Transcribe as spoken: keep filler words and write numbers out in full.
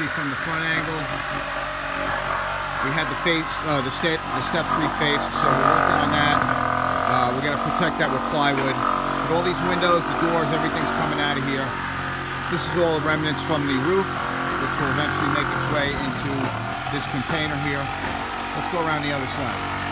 see from the front angle. We had the face, uh, the, ste the steps refaced, so we're working on that. Uh, we're going to protect that with plywood. But all these windows, the doors, everything's coming out of here. This is all remnants from the roof, which will eventually make its way into this container here. Let's go around the other side.